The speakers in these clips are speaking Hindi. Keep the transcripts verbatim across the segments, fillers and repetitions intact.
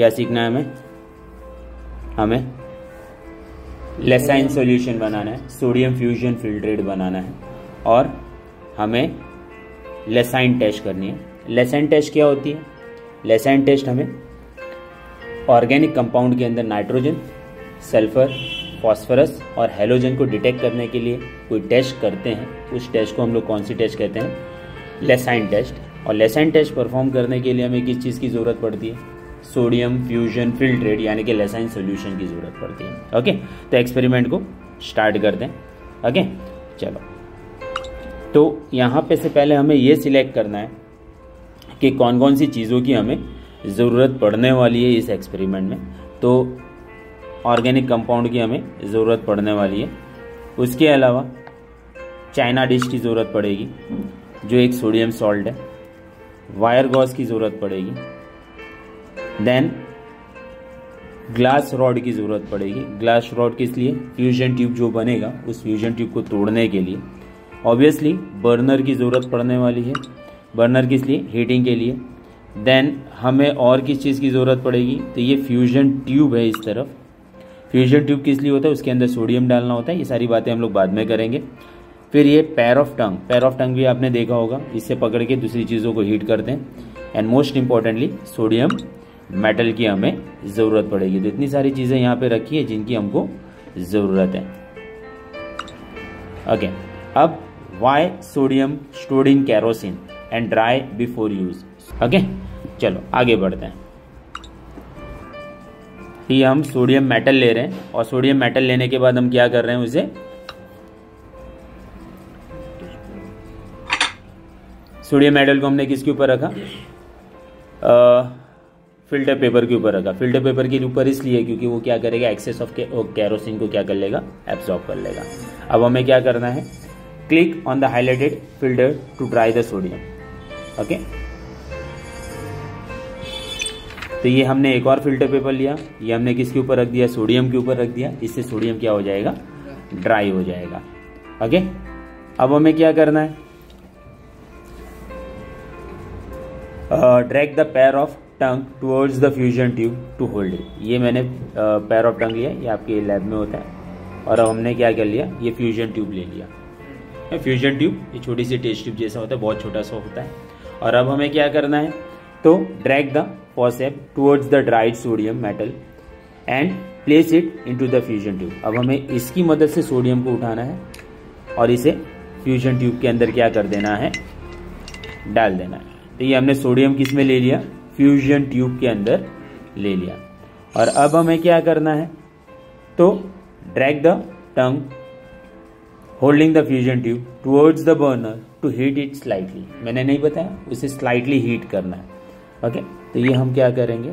क्या सीखना है हमें हमें लेसाइन सॉल्यूशन बनाना है, सोडियम फ्यूजन फिल्ट्रेट बनाना है और हमें लेसाइन टेस्ट करनी है। लेसाइन टेस्ट क्या होती है? लेसाइन टेस्ट हमें ऑर्गेनिक कंपाउंड के अंदर नाइट्रोजन, सल्फर, फॉस्फोरस और हैलोजन को डिटेक्ट करने के लिए कोई टेस्ट करते हैं। उस टेस्ट को हम लोग कौन सी टेस्ट कहते हैं? Lassaigne test. और लेसाइन टेस्ट परफॉर्म करने के लिए हमें किस चीज़ की ज़रूरत पड़ती है? सोडियम फ्यूजन फिल्ट्रेट यानी कि लेसाइन सॉल्यूशन की ज़रूरत पड़ती है। ओके, तो एक्सपेरिमेंट को स्टार्ट करते हैं। ओके, चलो। तो यहाँ पे से पहले हमें ये सिलेक्ट करना है कि कौन कौन सी चीज़ों की हमें ज़रूरत पड़ने वाली है इस एक्सपेरिमेंट में। तो ऑर्गेनिक कंपाउंड की हमें ज़रूरत पड़ने वाली है। उसके अलावा चाइना डिश की ज़रूरत पड़ेगी जो एक सोडियम सॉल्ट है। वायर गॉज की ज़रूरत पड़ेगी। देन ग्लास रॉड की ज़रूरत पड़ेगी। ग्लास रॉड किस लिए? फ्यूजन ट्यूब जो बनेगा उस फ्यूजन ट्यूब को तोड़ने के लिए। ऑब्वियसली बर्नर की ज़रूरत पड़ने वाली है। बर्नर किस लिए? हीटिंग के लिए। देन हमें और किस चीज़ की ज़रूरत पड़ेगी? तो ये फ्यूजन ट्यूब है इस तरफ। फ्यूजन ट्यूब किस लिए होता है? उसके अंदर सोडियम डालना होता है। ये सारी बातें हम लोग बाद में करेंगे। फिर ये पैर ऑफ टंग, पैर ऑफ टंग भी आपने देखा होगा, इससे पकड़ के दूसरी चीज़ों को हीट करते हैं। And most importantly sodium metal की हमें ज़रूरत पड़ेगी। तो इतनी सारी चीज़ें यहाँ पे रखी है जिनकी हमको ज़रूरत है। ओके, अब why sodium stored in kerosene and dry before use. Okay, चलो आगे बढ़ते हैं। ये हम सोडियम मेटल ले रहे हैं और सोडियम मेटल लेने के बाद हम क्या कर रहे हैं? उसे सोडियम मेटल को हमने किसके ऊपर रखा? फिल्टर पेपर के ऊपर रखा। फिल्टर पेपर के ऊपर इसलिए क्योंकि वो क्या करेगा? एक्सेस ऑफ कैरोसिन को क्या कर लेगा? एब्जॉर्ब कर लेगा। अब हमें क्या करना है? Click on the highlighted filter to dry the sodium. Okay, तो ये हमने एक और फिल्टर पेपर लिया। ये हमने किसके ऊपर रख दिया? सोडियम के ऊपर रख दिया। इससे सोडियम क्या हो जाएगा? ड्राई हो जाएगा। ओके, अब हमें क्या करना है? Drag the pair of tong towards the fusion tube to hold it. ये मैंने पैर ऑफ टंग लिया, ये आपके लैब में होता है। और अब हमने क्या कर लिया? ये फ्यूजन ट्यूब ले लिया। फ्यूजन ट्यूब ये छोटी सी टेस्ट ट्यूब जैसा होता है, बहुत छोटा सा होता है। और अब हमें क्या करना है? तो drag the forcep towards the dried sodium metal and place it into the fusion tube. अब हमें इसकी मदद से सोडियम को उठाना है और इसे फ्यूजन ट्यूब के अंदर क्या कर देना है? डाल देना है। तो ये हमने सोडियम किस में ले लिया? फ्यूजन ट्यूब के अंदर ले लिया। और अब हमें क्या करना है? तो drag the tong holding the fusion tube towards the burner to heat it slightly. मैंने नहीं बताया, उसे स्लाइटली हीट करना है। ओके, तो ये हम क्या करेंगे?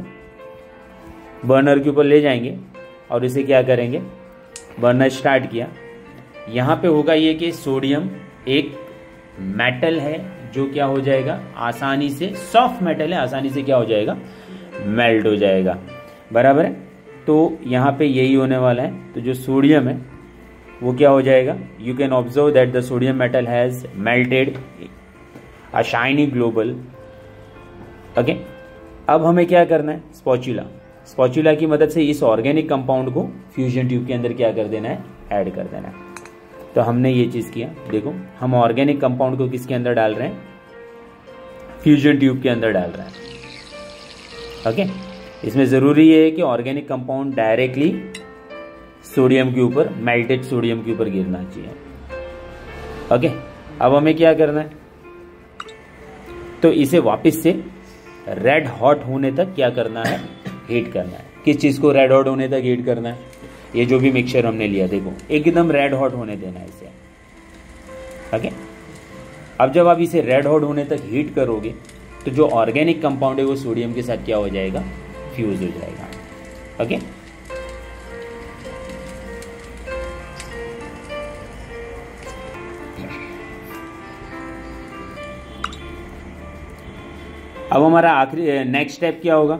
बर्नर के ऊपर ले जाएंगे और इसे क्या करेंगे? बर्नर स्टार्ट किया। यहाँ पे होगा ये कि सोडियम एक मेटल है जो क्या हो जाएगा? आसानी से, सॉफ्ट मेटल है, आसानी से क्या हो जाएगा? मेल्ट हो जाएगा। बराबर है। तो यहाँ पे यही होने वाला है। तो जो सोडियम है वो क्या हो जाएगा? You can observe that the sodium metal has melted a shiny global. Okay, अब हमें क्या करना है? स्पॉचुला। स्पॉचुला की मदद से इस ऑर्गेनिक कंपाउंड को फ्यूजन ट्यूब के अंदर क्या कर देना है? ऐड कर देना है। तो हमने ये चीज किया। देखो, हम ऑर्गेनिक कंपाउंड को किसके अंदर डाल रहे हैं? फ्यूजन ट्यूब के अंदर डाल रहे हैं। ओके, इसमें जरूरी ये है कि ऑर्गेनिक कंपाउंड डायरेक्टली सोडियम के ऊपर, मेल्टेड सोडियम के ऊपर गिरना चाहिए। ओके, अब हमें क्या करना है? तो इसे वापस से रेड हॉट होने तक क्या करना है? हीट करना है। किस चीज को रेड हॉट होने तक हीट करना है? ये जो भी मिक्सचर हमने लिया, देखो एकदम रेड हॉट होने देना है इसे। ओके, अब जब आप इसे रेड हॉट होने तक हीट करोगे तो जो ऑर्गेनिक कंपाउंड है वो सोडियम के साथ क्या हो जाएगा? फ्यूज हो जाएगा। ओके, अब हमारा आखिरी नेक्स्ट स्टेप क्या होगा?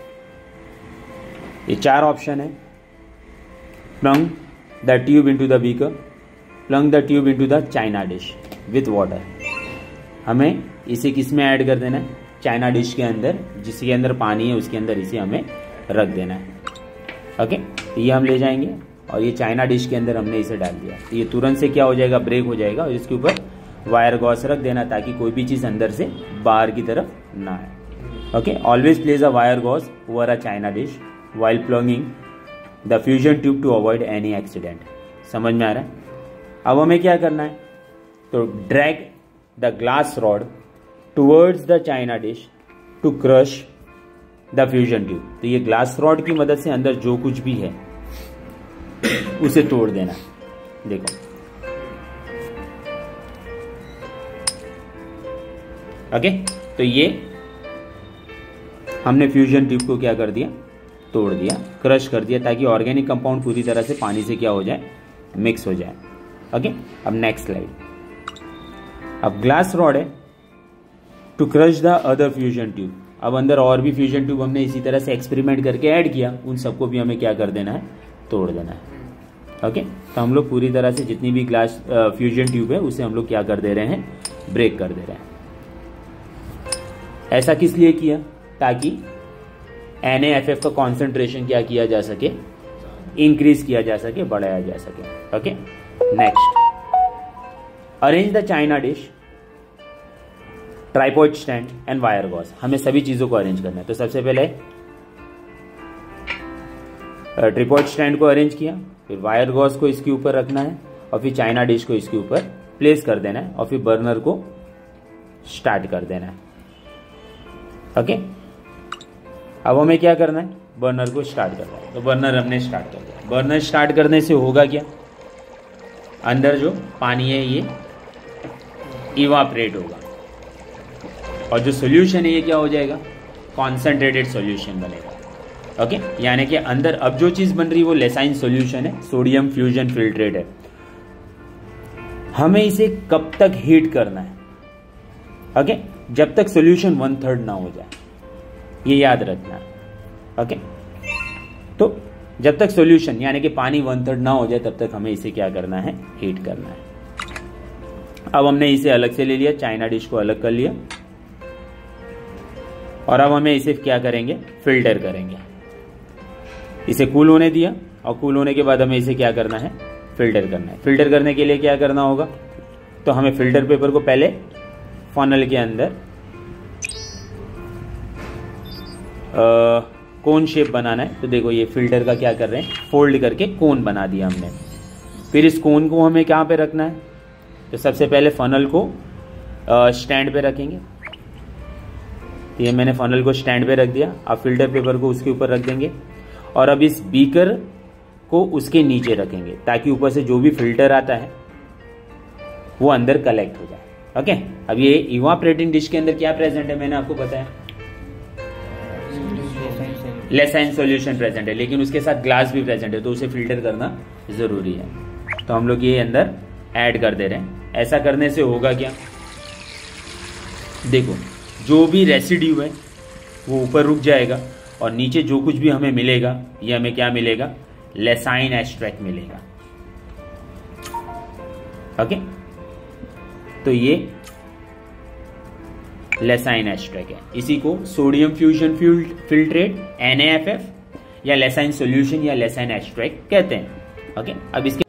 ये चार ऑप्शन है। Plunge the tube into the beaker, plunge the tube into the china dish with water. हमें इसे किस में ऐड कर देना है? चाइना डिश के अंदर, जिसके अंदर पानी है उसके अंदर इसे हमें रख देना है। ओके, तो ये हम ले जाएंगे और ये चाइना डिश के अंदर हमने इसे डाल दिया, तो ये तुरंत से क्या हो जाएगा, ब्रेक हो जाएगा और इसके ऊपर वायर गॉस रख देना ताकि कोई भी चीज अंदर से बाहर की तरफ ना आए। Okay, always place a wire gauze over a china dish while plugging the fusion tube to avoid any accident. समझ में आ रहा है? अब हमें क्या करना है, तो drag the glass rod towards the china dish to crush the fusion tube. तो ये ग्लास रॉड की मदद से अंदर जो कुछ भी है उसे तोड़ देना। देखो, ओके, तो ये हमने फ्यूजन ट्यूब को क्या कर दिया, तोड़ दिया, क्रश कर दिया ताकि ऑर्गेनिक कंपाउंड पूरी तरह से पानी से क्या हो जाए, मिक्स हो जाए। ओके, अब नेक्स्ट स्लाइड। अब ग्लास रॉड है to crush the other fusion tube. अब अंदर और भी फ्यूजन ट्यूब हमने इसी तरह से एक्सपेरिमेंट करके ऐड किया, उन सबको भी हमें क्या कर देना है, तोड़ देना है। ओके, तो हम लोग पूरी तरह से जितनी भी ग्लास फ्यूजन ट्यूब है उसे हम लोग क्या कर दे रहे हैं, ब्रेक कर दे रहे हैं। ऐसा किस लिए किया, ताकि एन ए एफ एफ का कॉन्सेंट्रेशन क्या किया जा सके, इंक्रीज किया जा सके, बढ़ाया जा सके। Okay, next, arrange the china dish, tripod stand and wire gauze. हमें सभी चीजों को अरेंज करना है। तो सबसे पहले ट्राइपॉड स्टैंड को अरेंज किया, फिर वायर गॉस को इसके ऊपर रखना है और फिर चाइना डिश को इसके ऊपर प्लेस कर देना है और फिर बर्नर को स्टार्ट कर देना है। ओके, अब हमें क्या करना है, बर्नर को स्टार्ट करना है। तो बर्नर हमने स्टार्ट कर दिया। बर्नर स्टार्ट करने से होगा क्या, अंदर जो पानी है ये इवापरेट होगा और जो सोल्यूशन है ये क्या हो जाएगा, कॉन्सेंट्रेटेड सोल्यूशन बनेगा। ओके, यानी कि अंदर अब जो चीज बन रही है वो लेसाइन सोल्यूशन है, सोडियम फ्यूजन फिल्ट्रेट है। हमें इसे कब तक हीट करना है, ओके, जब तक सोल्यूशन वन थर्ड ना हो जाए, ये याद रखना है। ओके, तो जब तक सोल्यूशन यानी कि पानी वन थर्ड ना हो जाए तब तक हमें इसे क्या करना है, हीट करना है। अब हमने इसे अलग से ले लिया, चाइना डिश को अलग कर लिया और अब हमें इसे क्या करेंगे, फिल्टर करेंगे। इसे कूल होने दिया और कूल होने के बाद हमें इसे क्या करना है, फिल्टर करना है। फिल्टर करने के लिए क्या करना होगा, तो हमें फिल्टर पेपर को पहले फनल के अंदर आ, कोन शेप बनाना है। तो देखो ये फिल्टर का क्या कर रहे हैं, फोल्ड करके कोन बना दिया हमने। फिर इस कोन को हमें कहाँ पे रखना है, तो सबसे पहले फनल को स्टैंड पे रखेंगे। तो ये मैंने फनल को स्टैंड पे रख दिया। अब फिल्टर पेपर को उसके ऊपर रख देंगे और अब इस बीकर को उसके नीचे रखेंगे ताकि ऊपर से जो भी फिल्टर आता है वो अंदर कलेक्ट हो जाए। ओके, अब ये इवापोरेटिंग डिश के अंदर क्या प्रेजेंट है, मैंने आपको बताया लेसाइन सॉल्यूशन प्रेजेंट है, लेकिन उसके साथ ग्लास भी प्रेजेंट है तो उसे फिल्टर करना जरूरी है। तो हम लोग ये अंदर ऐड कर दे रहे हैं। ऐसा करने से होगा क्या, देखो जो भी रेसिड्यू है वो ऊपर रुक जाएगा और नीचे जो कुछ भी हमें मिलेगा ये हमें क्या मिलेगा, लेसाइन एक्सट्रैक्ट मिलेगा। ओके, तो ये लेसाइन एक्सट्रैक्ट है। इसी को sodium fusion filtrate N A F F या लेसाइन सॉल्यूशन या लेसाइन एक्सट्रैक्ट कहते हैं। ओके, अब इसके